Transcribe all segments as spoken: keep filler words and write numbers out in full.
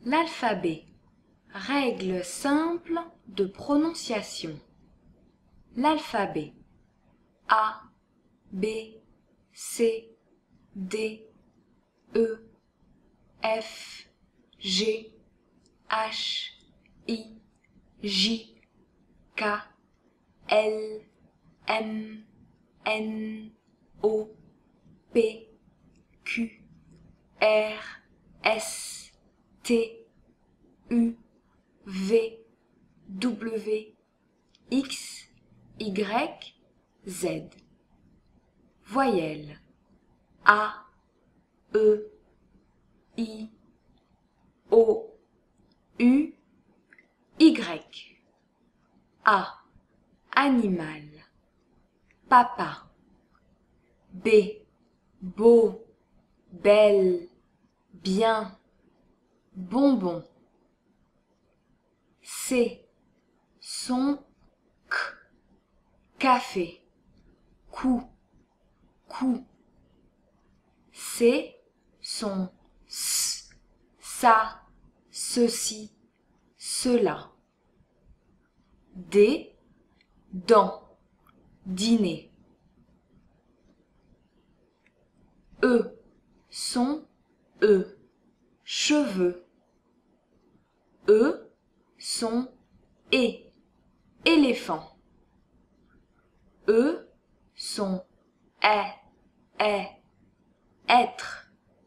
L'alphabet. Règle simple de prononciation. L'alphabet. A, B, C, D, E, F, G, H, I, J, K, L, M, N, O, P, Q, R, S, T, U, V, W, X, Y, Z. Voyelles. A, E, I, O, U, Y. A. Animal. Papa. B. Beau, belle, bien, bonbon. C. Son, K. Café. Cou, cou. C. Son, S. Ça, ceci, cela. D. Dents, dîner. E. Son, E. Cheveux. E. Son, et. Éléphant. E. Son, est, est. Être.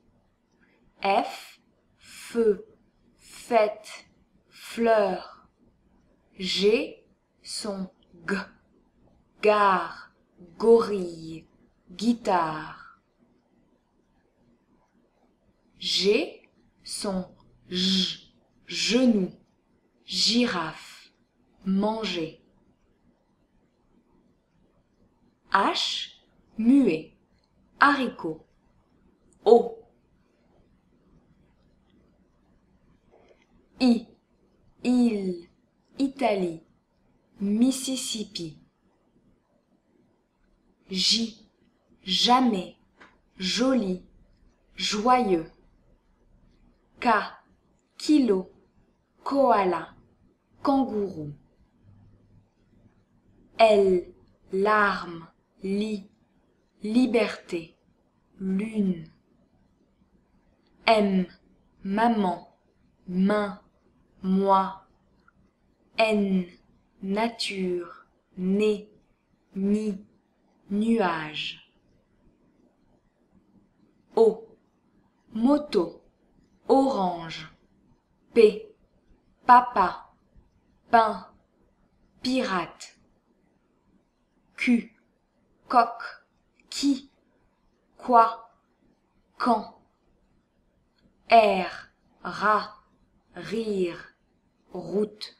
F. Feu, fête, fleur. G. Son, G. Gare, gorille, guitare. G. Son, J. Genou, girafe, manger. H. Muet, haricot. O. I. Île, Italie, Mississippi. J. Jamais, joli, joyeux. K. Kilo, koala, kangourou. L. Larme, lit, liberté, lune. M. Maman, main, moi. N. Nature, nez, nid, nuage. O. Moto, orange. P. Papa, pain, pirate. Q. Coq, qui, quoi, quand. R. Rat, rire, route.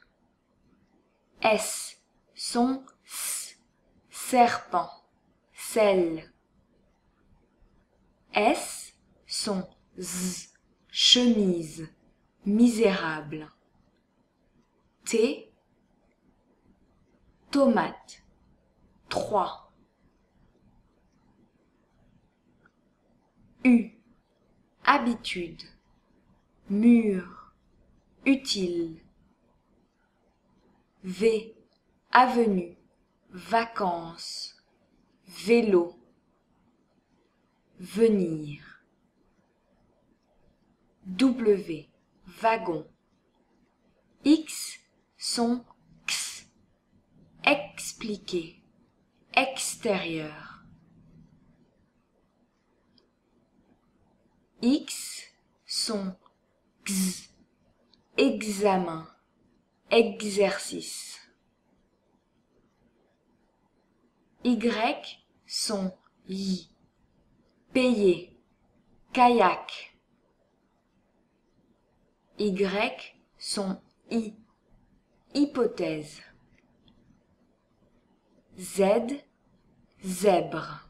S. Son, S. Serpent, sel. S. Son, Z. Chemise, misérable. T. Tomate, trois. U. Habitude, mur, utile. V. Avenue, vacances, vélo, venir. W. Wagon. X. Son, X. Expliquer, extérieur. X. Son, X. Examen, exercice. Y. Son, Y. Payer, kayak. Y. Son, I. Hypothèse. Z. Zèbre.